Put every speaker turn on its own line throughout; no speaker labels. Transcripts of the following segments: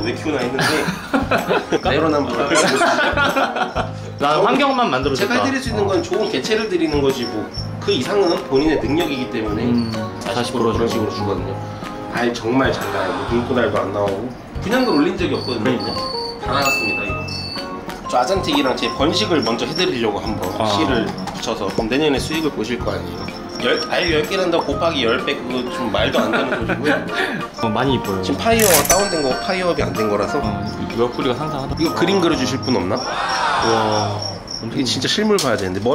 왜 키우나 했는데 내로남불을
난 환경만 만들어줬다.
제가 해드릴 수 있는 건 좋은 개체를 드리는 거지 뭐 그 이상은 본인의 능력이기 때문에 40% 그런 식으로 주거든요. 알 정말 잘 나요. 뭐 눈꼬달도 안 나오고 분양을 올린 적이 없거든요. 그냥 다 나갔습니다 이거. 저 아잔틱이랑 제 번식을 먼저 해드리려고 한번 씨를 붙여서 그럼 내년에 수익을 보실 거 아니에요. 알 10개 난다고 곱하기 10배 그거 좀 말도 안 되는 소리고요.
많이 이뻐요.
지금 파이어가 다운된 거 파이어업이 안 된 거라서
옆구리가 상상하다.
이거 그림 그려주실 분 없나?
와
이게 진짜 실물 봐야 되는데 머리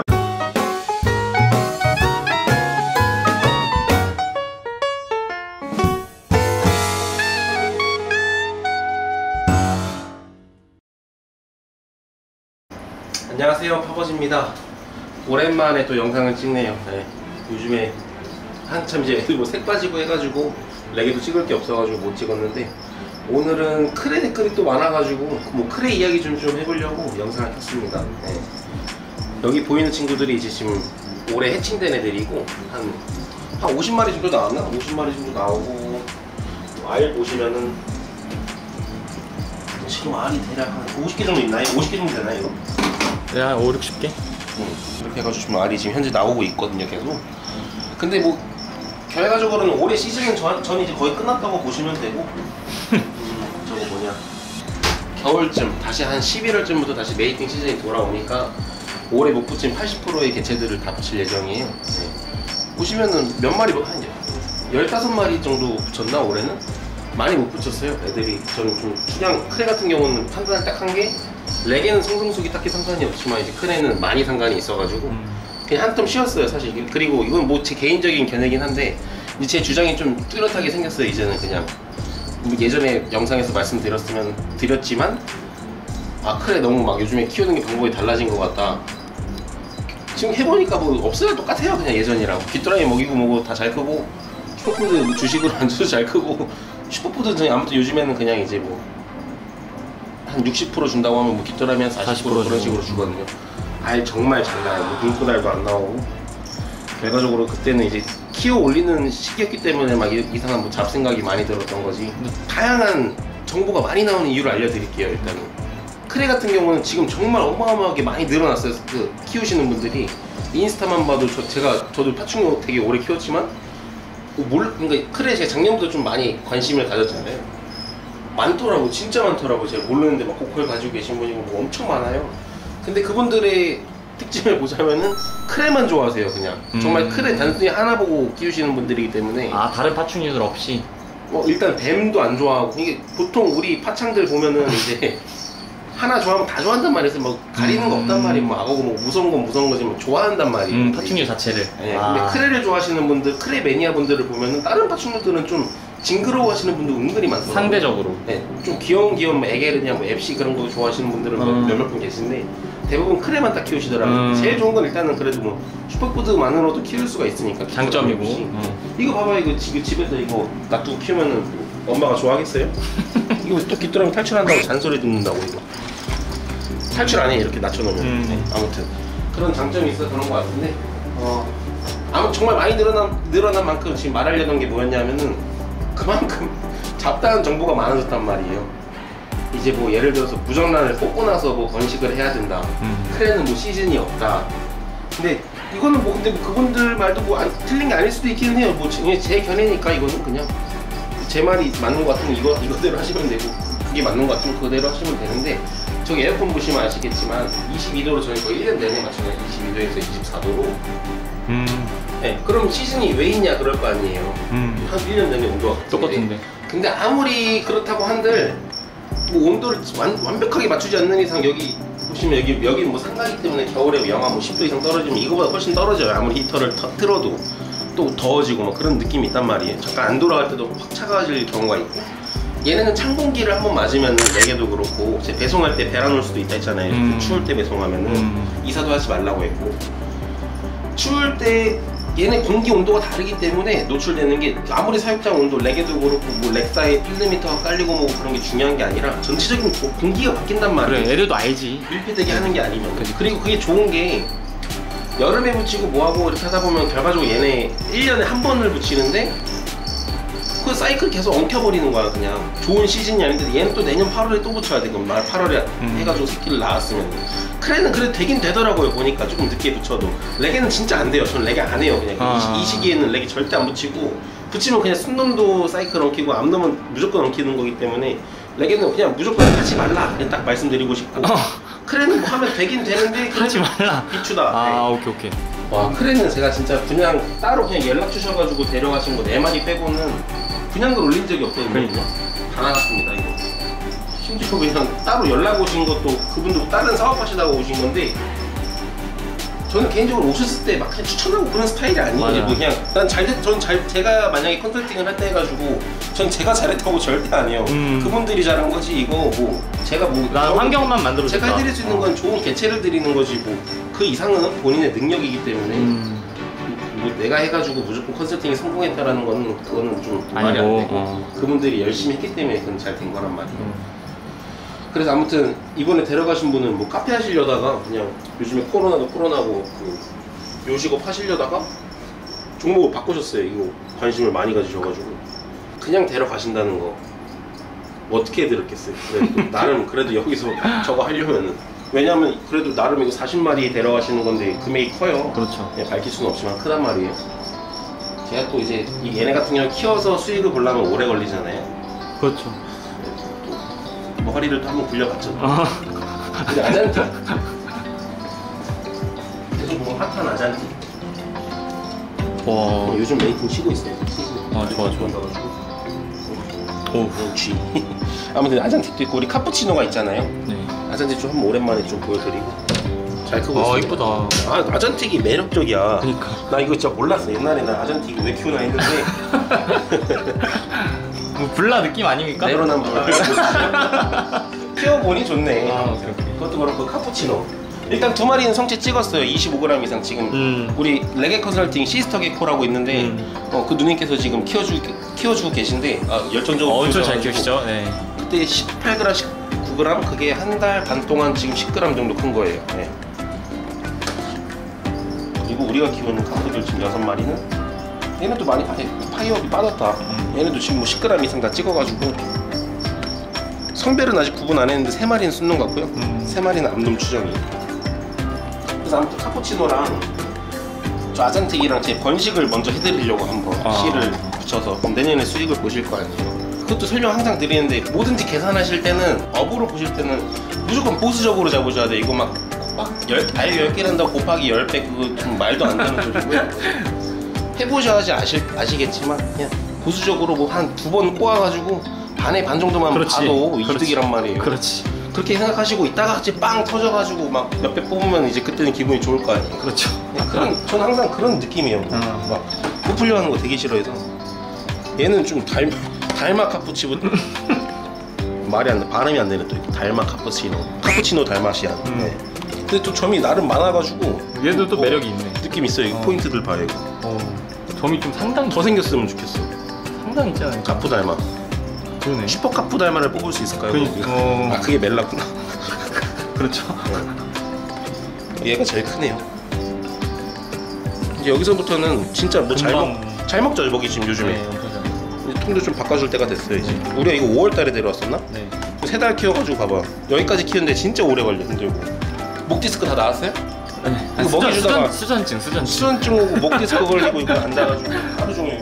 안녕하세요, 파버지입니다. 오랜만에 또 영상을 찍네요. 네. 요즘에 한참 이제 뭐 색 빠지고 해가지고 레게도 찍을 게 없어가지고 못 찍었는데 오늘은 크레 댓글이 또 많아가지고 뭐 크레 이야기 좀 해보려고 영상을 켰습니다. 네. 여기 보이는 친구들이 이제 지금 올해 해칭된 애들이고 한 50마리 정도 나왔나? 50마리 정도 나오고 알 보시면은 지금 알이 대략 한 50개 정도 있나요? 50개 정도 되나요 이거?
네, 한 5, 60개?
이렇게 해가지고 지금 알이 지금 현재 나오고 있거든요 계속. 근데 뭐 결과적으로는 올해 시즌은 전 이제 거의 끝났다고 보시면 되고 저거 뭐냐 겨울쯤 다시 한 11월쯤부터 다시 메이팅 시즌이 돌아오니까 올해 못 붙인 80%의 개체들을 다 붙일 예정이에요. 네. 보시면은 몇 마리 한 15마리 정도 붙였나 올해는? 많이 못 붙였어요 애들이. 저는 좀 그냥 크레 같은 경우는 판단을 딱 한 게 레게는 성성숙이 딱히 상관이 없지만 이제 크레는 많이 상관이 있어가지고 그냥 한 텀 쉬었어요 사실. 그리고 이건 뭐 제 개인적인 견해긴 한데 제 주장이 좀 뚜렷하게 생겼어요 이제는. 그냥 예전에 영상에서 말씀드렸지만 아 크레 너무 막 요즘에 키우는 게 방법이 달라진 것 같다. 지금 해보니까 뭐 없어요. 똑같아요 그냥 예전이랑. 귀뚜라미 먹이고 뭐고 다 잘 크고 슈퍼푸드 주식으로 안 줘도 잘 크고 슈퍼푸드는 아무튼 요즘에는 그냥 이제 뭐 한 60% 준다고 하면 뭐 귀뚜라미 한 40% 그런 식으로 주거든요. 알 정말 잘 나요. 뭐 눈꼬달도 안 나오고. 결과적으로 그때는 이제 키워 올리는 시기였기 때문에 막 이상한 뭐 잡생각이 많이 들었던 거지. 다양한 정보가 많이 나오는 이유를 알려드릴게요. 일단은 크레 같은 경우는 지금 정말 어마어마하게 많이 늘어났어요. 그 키우시는 분들이 인스타만 봐도 저도 파충류 되게 오래 키웠지만 그러니까 크레 제가 작년부터 좀 많이 관심을 가졌잖아요. 많더라고, 진짜 많더라고. 제가 모르는데 막 고퀄 가지고 계신 분이 뭐 엄청 많아요. 근데 그분들의 특징을 보자면은 크레만 좋아하세요. 그냥 정말 크레 단순히 하나 보고 키우시는 분들이기 때문에.
아 다른 파충류들 없이?
일단 뱀도 안 좋아하고. 이게 보통 우리 파창들 보면은 이제 하나 좋아하면 다 좋아한단 말이에요. 뭐 가리는 거 없단 말이에요. 뭐 악어고 뭐 무서운 건 무서운 거지만 좋아한단 말이에요.
파충류 자체를.
네, 근데 크레를 좋아하시는 분들, 크레 매니아 분들을 보면은 다른 파충류들은 좀 징그러워 하시는 분들 은근히 많더라고요.
상대적으로. 네,
좀 귀여운 뭐 에게르냐, 뭐 앱시 그런 거 좋아하시는 분들은 몇몇 분 계신데 대부분 크레만 딱 키우시더라고요. 제일 좋은 건 일단은 그래도 뭐 슈퍼푸드만으로도 키울 수가 있으니까.
장점이고.
이거 봐봐, 이거 집에서 이거 놔두고 키우면은 엄마가 좋아하겠어요? 이거 또 귀뚜라미 탈출한다고 잔소리 듣는다고 이거. 탈출 안 해 이렇게 낮춰놓으면. 네, 아무튼 그런 장점이 있어서 그런 것 같은데 아무튼 정말 많이 늘어난 만큼 지금 말하려던 게 뭐였냐면은 그만큼 잡다한 정보가 많아졌단 말이에요. 이제 뭐 예를 들어서 무정란을 뽑고 나서 뭐 번식을 해야 된다. 크레는 뭐 시즌이 없다. 근데 이거는 뭐 근데 뭐 그분들 말도 뭐 틀린 게 아닐 수도 있기는 해요. 뭐 제 견해니까 이거는 그냥 제 말이 맞는 것 같으면 이거대로 하시면 되고 그게 맞는 것 같으면 그대로 하시면 되는데 저기 에어컨 보시면 아시겠지만 22도로 저희 거의 1년 내내 맞춰요. 22도에서 24도로. 네, 그럼 시즌이 왜 있냐 그럴 거 아니에요. 한 1년 내내 온도가
똑같은데. 근데
아무리 그렇다고 한들 뭐 온도를 완벽하게 맞추지 않는 이상 여기 보시면 여기 뭐 상가기 때문에 겨울에 영하 뭐 10도 이상 떨어지면 이거보다 훨씬 떨어져요. 아무리 히터를 틀어도 또 더워지고 뭐 그런 느낌이 있단 말이에요. 잠깐 안 돌아갈 때도 확 차가워질 경우가 있고. 얘네는 찬 공기를 한번 맞으면은 얘게도 그렇고 제 배송할 때 배랑 올 수도 있다 했잖아요. 추울 때 배송하면은 이사도 하지 말라고 했고 추울 때 얘네 공기 온도가 다르기 때문에 노출되는 게 아무리 사육장 온도 레게도 그렇고 뭐 렉사에 필름미터가 깔리고 뭐 그런 게 중요한 게 아니라 전체적인 공기가 바뀐단 말이에요.
그래 애들도 알지.
밀폐되게 하는 게 아니면. 그리고 그게 좋은 게 여름에 붙이고 뭐하고 이렇게 하다 보면 결과적으로 얘네 1년에 한 번을 붙이는데 그 사이클 계속 엉켜버리는 거야. 그냥 좋은 시즌이 아닌데 얘는 또 내년 8월에 또 붙여야 돼. 그럼 8월에 해가지고 새끼를 낳았으면. 크레는 그래도 되긴 되더라고요. 보니까 조금 늦게 붙여도. 레게는 진짜 안 돼요. 저는 레게 안 해요. 그냥 이 시기에는 레게 절대 안 붙이고, 붙이면 그냥 순놈도 사이클 엉키고 앞놈은 무조건 엉키는 거기 때문에 레게는 그냥 무조건 하지 말라. 그냥 딱 말씀드리고 싶고. 크레는 뭐 하면 되긴 되는데
하지 말라.
비추다.
아,
네.
오케이 오케이.
와, 크레는 제가 진짜 그냥 따로 그냥 연락 주셔가지고 데려가신 거 4마리 빼고는 분양글 올린 적이 없거든요.
그러니까.
다 나갔습니다 이거. 심지어 그냥 따로 연락 오신 것도 그분도 다른 사업하시다가 오신 건데, 저는 개인적으로 오셨을 때 막 그냥 추천하고 그런 스타일이 아니에요.
맞아.
뭐 그냥 제가 만약에 컨설팅을 할 때 해가지고 전 제가 잘했다고 절대 안 해요. 그분들이 잘한 거지 이거 뭐 제가 뭐
나 환경만 만들어
제가 해드릴 수 있는 건 좋은 개체를 드리는 거지 뭐 그 이상은 본인의 능력이기 때문에 뭐 내가 해가지고 무조건 컨설팅이 성공했다라는 거는 그거는 좀 말이 안 되고 그분들이 열심히 했기 때문에 그건 잘 된 거란 말이에요. 그래서 아무튼 이번에 데려가신 분은 뭐 카페 하시려다가 그냥 요즘에 코로나도 코로나고 그 요식업 하시려다가 종목을 바꾸셨어요. 이거 관심을 많이 가지셔가지고 그냥 데려가신다는 거 어떻게 해드렸겠어요. 그래도 나름 그래도 여기서 저거 하려면은, 왜냐면 그래도 나름 이거 40마리 데려가시는 건데 금액이 커요.
그렇죠.
네, 밝힐 수는 없지만 크단 말이에요. 제가 또 이제 이 얘네 같은 경우 키워서 수익을 보려면 오래 걸리잖아요.
그렇죠.
뭐 허리를 또 한번 굴려봤죠. 근데 아잔티 계속 보면 핫한 아잔티.
와.
요즘 메이킹 치고 있어요.
아, 좋아 좋아.
오, 쥐. 아무튼 아잔티도 있고 우리 카푸치노가 있잖아요.
네.
아잔티 좀 한번 오랜만에 좀 보여드리고. 잘 크고 있어요.
아, 이쁘다.
아, 아잔틱이 매력적이야.
그러니까.
나 이거 진짜 몰랐어. 옛날에 나 아잔틱 왜 키우나 했는데
뭐 블라 느낌 아닙니까?
내로남불 키워보니 좋네.
아, 오케이, 오케이.
그것도 그렇고 카푸치노 일단 2마리는 성체 찍었어요. 25g 이상 지금 우리 레게 컨설팅 시스터 게코라고 있는데 그 누님께서 지금 키워주고 계신데 열정적으로
엄청 잘
키우셔가지고
키우시죠? 네.
그때 18g, 19g 그게 한 달 반 동안 지금 10g 정도 큰 거예요. 네. 그리고 우리가 키우는 카푸들 지금 6마리는 얘는 또 많이 파이어업이 빠졌다. 얘네도 지금 뭐 10g 이상 다 찍어가지고 성별은 아직 구분 안 했는데 3마리는 순놈 같고요. 3마리는 암놈 추정이에요. 그래서 아무튼 카푸치노랑 저 아잔틱이랑 제 번식을 먼저 해드리려고 한번 씨를 붙여서 그럼 내년에 수익을 보실 거 아니에요. 그것도 설명 항상 드리는데 뭐든지 계산하실 때는 업으로 보실 때는 무조건 보수적으로 잡으셔야 돼. 이거 막 알 10개 난다고 곱하기 10배 그거 좀 말도 안 되는 소리고요. 해보셔야지 아시겠지만 그냥 보수적으로 뭐 한 2번 꼬아가지고 반에 반 정도만
그렇지.
봐도 이득이란 말이에요.
그렇지.
그렇게 생각하시고 있다가 갑자기 빵 터져가지고 막 몇 배 뽑으면 이제 그때는 기분이 좋을 거 아니에요.
그렇죠.
저는 항상 그런 느낌이에요. 막 부풀려 하는 거 되게 싫어해서. 얘는 좀 달마 카푸치노 말이 안 돼. 발음이 안 되네 또. 달마 카푸치노 달마시안. 네. 근데 또 점이 나름 많아가지고
얘도 또 매력이 있네.
느낌 있어요. 이거 포인트들 봐요. 이거.
점이 좀 상당히
더 생겼으면 좋겠어.
상당히 있잖아요.
카푸 달마.
그러네.
슈퍼 카푸 달마를 뽑을 수 있을까요? 아, 그게 멜라구나.
그렇죠.
얘가 제일 크네요. 이제 여기서부터는 진짜 뭐 잘 먹죠 먹이 지금 요즘에.
네, 엄청
통도 좀 바꿔줄 때가 됐어요 이제. 우리가 이거 5월달에 데려왔었나?
네.
3달 키워가지고 봐봐. 여기까지 키우는데 진짜 오래 걸려. 힘들고. 목 디스크 다 나왔어요?
네.
이거 먹이 주다가
수전증.
수전증 오고 목 디스크 걸리고 이거 앉아가지고 하루 종일.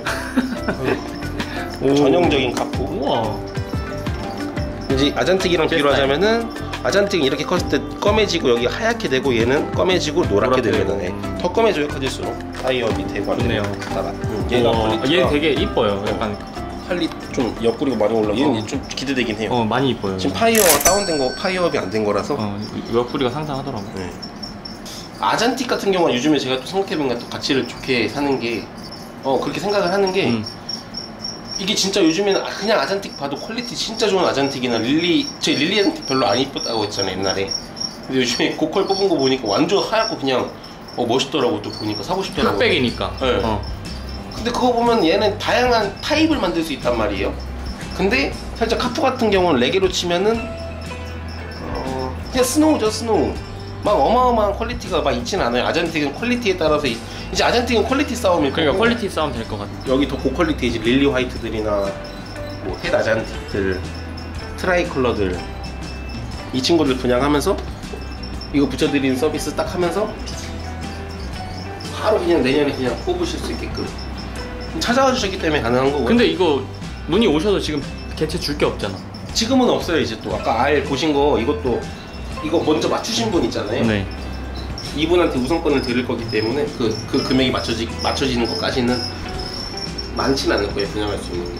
전형적인 카푸.
우와.
이제 아잔틱이랑 비교를 하자면은 아잔틱은 이렇게 컸을 때 검해지고 여기 하얗게 되고 얘는 검해지고 노랗게 되거든. 더 검해져요 커질수록. 타이어비 되고
좋네요.
얘가
얘 되게 이뻐요. 약간
팔리 좀 옆구리가 많이 올라. 얘는 좀 기대되긴 해요.
많이 이뻐요.
지금 파이어가 다운된 거 파이어업이 안 된 거라서.
옆구리가 상상하더라고.
네. 아잔틱 같은 경우는 요즘에 제가 또 생각해보니까 또 가치를 좋게 사는 게 그렇게 생각을 하는 게 이게 진짜 요즘에는 그냥 아잔틱 봐도 퀄리티 진짜 좋은 아잔틱이나 제 릴리는 별로 안 이쁘다고 했잖아요 옛날에. 근데 요즘에 고퀄 뽑은 거 보니까 완전 하얗고 그냥 멋있더라고. 또 보니까 사고 싶더라고.
흑백이니까.
네. 근데 그거 보면 얘는 다양한 타입을 만들 수 있단 말이에요. 근데 살짝 카푸 같은 경우는 레게로 치면은 그냥 스노우죠 스노우. 막 어마어마한 퀄리티가 막 있진 않아요. 아잔틱은 퀄리티에 따라서 이제 아잔틱은 퀄리티 싸움일 거고.
그러니까 퀄리티 싸움 될 것 같아.
여기 더 고퀄리티 이제 릴리 화이트들이나 뭐 헷 아잔틱들, 트라이 컬러들 이 친구들 분양하면서 이거 붙여드리는 서비스 딱 하면서 바로 그냥 내년에 그냥 뽑으실 수 있게끔 찾아와 주셨기 때문에 가능한 거고요.
근데 이거 문의 오셔도 지금 개체 줄 게 없잖아.
지금은 없어요. 이제 또 아까 알 보신 거 이것도 이거 먼저 맞추신 분 있잖아요.
네.
이분한테 우선권을 드릴 거기 때문에 그 금액이 맞춰지는 것까지는 많지는 않을 거예요. 분양할 수 있는 게.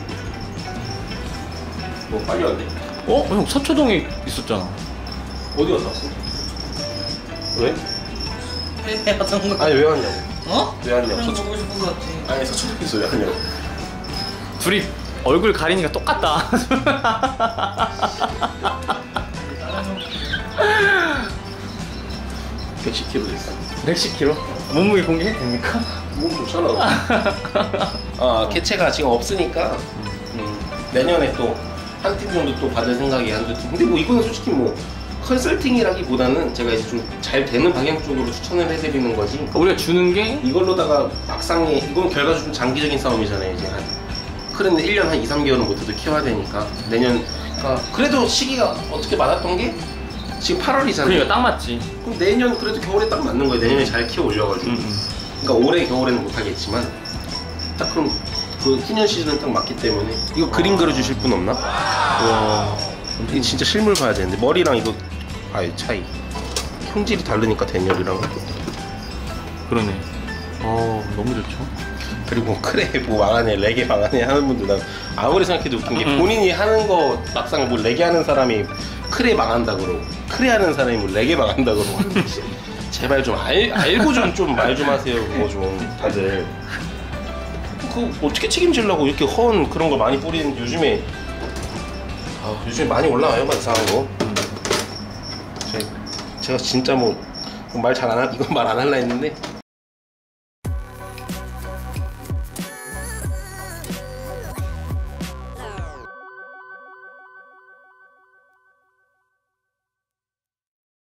뭐 빨리 왔네.
어? 형 서초동에 있었잖아.
어디 갔다 왔어? 왜?
하던 거.
아니 왜 왔냐고.
어?
왜 왔냐고.
형 보고 싶은 거 같지.
아니 서초동에서 왜 왔냐고.
둘이 얼굴 가리니까 똑같다.
몇 10kg 됐어.
110kg? 몸무게 공개해도 됩니까?
몸 좋잖아. 아 개체가 지금 없으니까 내년에 또 한 팀 정도 또 받을 생각이 한두 팀. 근데 뭐 이거는 솔직히 뭐 컨설팅이라기보다는 제가 이제 좀 잘 되는 방향 쪽으로 추천을 해드리는 거지.
우리가 주는 게
이걸로다가 막상에 이건 결과적으로 좀 장기적인 싸움이잖아요. 이제 한 크레는 1년 한 2, 3개월은 못해도 키워야 되니까 내년 그래도 시기가 어떻게 맞았던 게 지금 8월이잖아요.
그러니까 딱 맞지.
그럼 내년 그래도 겨울에 딱 맞는 거예요. 내년에 잘 키워 올려가지고. 그러니까 올해 겨울에는 못하겠지만 딱 그럼 그 후년 시즌은 딱 맞기 때문에 이거 그림 그려주실 분 없나?
와.
이게 진짜 실물 봐야 되는데 머리랑 이거 아유 차이 형질이 다르니까 대열이랑.
그러네. 너무 좋죠.
그리고 크레 뭐 망하네 레게 망하네 하는 분들 난 아무리 생각해도 웃긴 게 본인이 하는 거 막상 뭐 레게 하는 사람이 크레 망한다 그러고 크레 하는 사람이 뭐 레게 망한다 그러고 제발 좀 알고 좀 말 좀 하세요. 그거 좀 다들 그 어떻게 책임지려고 이렇게 허언 그런 거 많이 뿌리는 요즘에 요즘에 많이 올라와요 막 이상한 거. 제가 진짜 뭐 말 잘 안 이건 말 안 할라 했는데